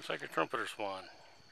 Looks like a trumpeter swan.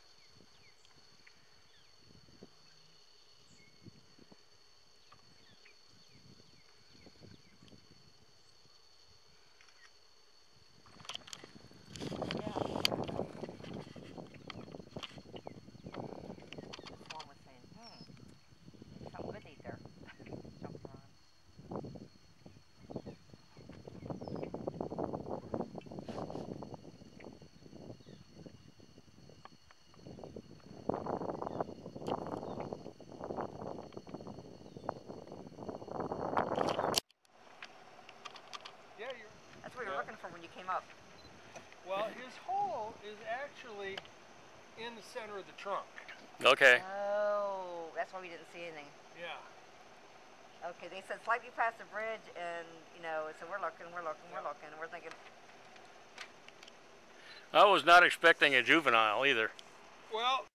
That's what you were looking for when you came up. Well, his hole is actually in the center of the trunk. Okay. Oh, that's why we didn't see anything. Yeah. Okay, they said slightly past the bridge, and you know, so we're looking, and we're thinking. I was not expecting a juvenile either. Well,